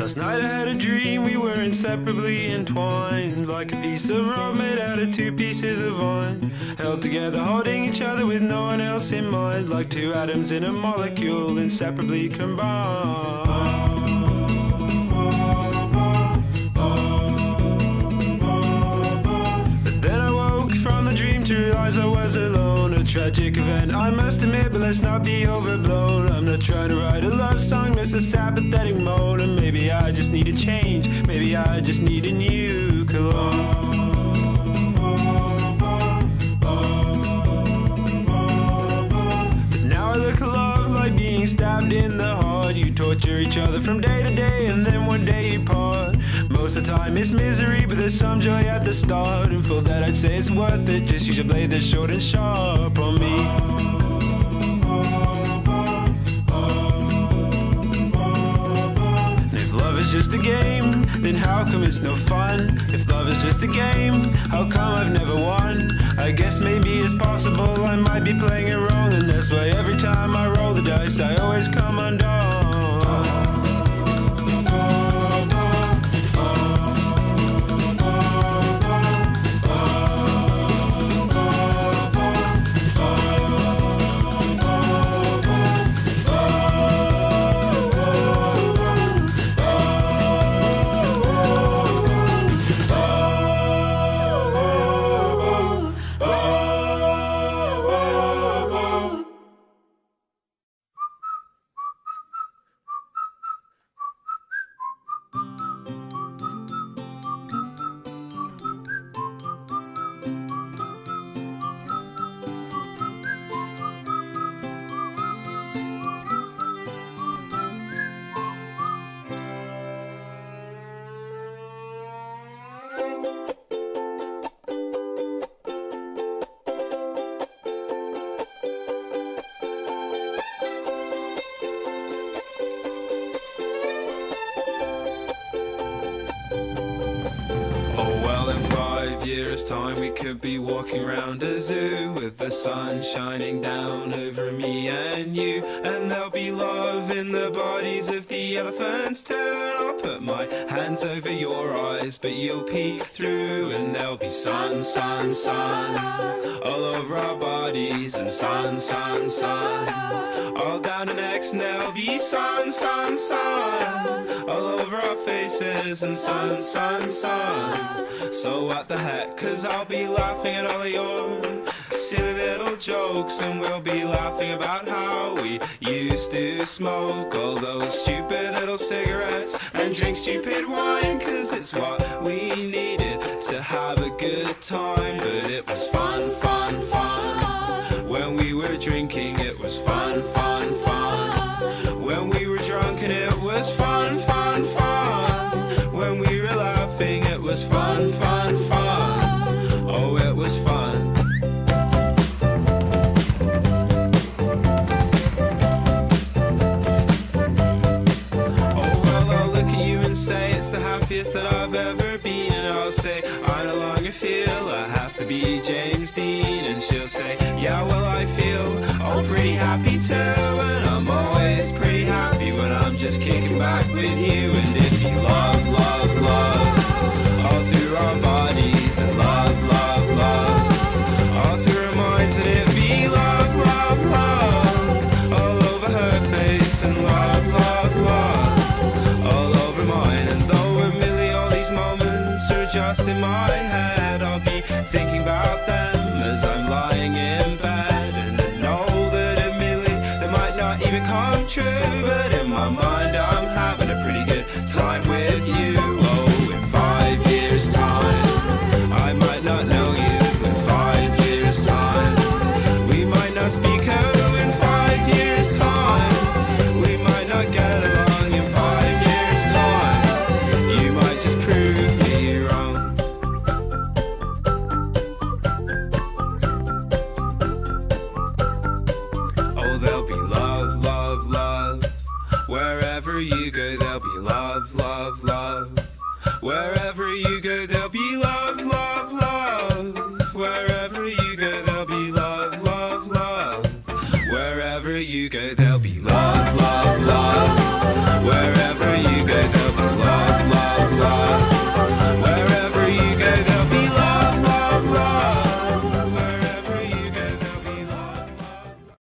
Last night I had a dream we were inseparably entwined, like a piece of rope made out of two pieces of vine, held together holding each other with no one else in mind, like two atoms in a molecule inseparably combined. But then I woke from the dream to realize I was alone. A tragic event, I must admit, but let's not be overblown. I'm not trying to write a love song, just a sad pathetic moan. And maybe I just need a change, maybe I just need a new cologne. Stabbed in the heart, you torture each other from day to day, and then one day you part. Most of the time it's misery, but there's some joy at the start, and for that I'd say it's worth it. Just use your blade that's short and sharp on me. And if love is just a game, then how come it's no fun? If love is just a game, how come I've never won? I guess maybe it's possible I might be playing it wrong, and that's why every time I roll the dice I always come undone. Years time we could be walking around a zoo with the sun shining down over me and you, and there'll be love in the bodies of the elephants too, and I'll put my hands over your eyes but you'll peek through, and there'll be sun, sun, sun all over our bodies, and sun, sun, sun all down our necks, and there'll be sun, sun, sun all over our faces, and sun, sun, sun. So what the heck, 'cause I'll be laughing at all of your silly little jokes, and we'll be laughing about how we used to smoke all those stupid little cigarettes and drink stupid wine, 'cause it's what we needed to have a good time. But it was fun, fun, fun when we were drinking. It was fun, fun, fun when we were drunk, and it was fun, fun, fun when we were laughing. It was fun, fun, fun. Oh, it was fun. Oh, well, I'll look at you and say it's the happiest that I've ever been, and I'll say I no longer feel I have to be James Dean, and she'll say yeah, well, I feel pretty happy too, and I'm always pretty happy when I'm just kicking back with you. And if you love, love, love all through our bodies, and love, love, love all through our minds, and it'd be love, love, love all over her face, and love, love, love all over mine. And though admittedly all these moments are just in my head, I'll be thinking about them as I'm lying in bed, and I know that admittedly they might not even come true, but in my mind I'm having a pretty good time with you. Oh, in 5 years time I might not know you. In 5 years time we might not speak. Oh, in 5 years time we might not get along. In 5 years time you might just prove me wrong. Oh, there'll be love, love, love wherever you go. There'll be love, love, love wherever you go. There'll be love, love, love wherever you go.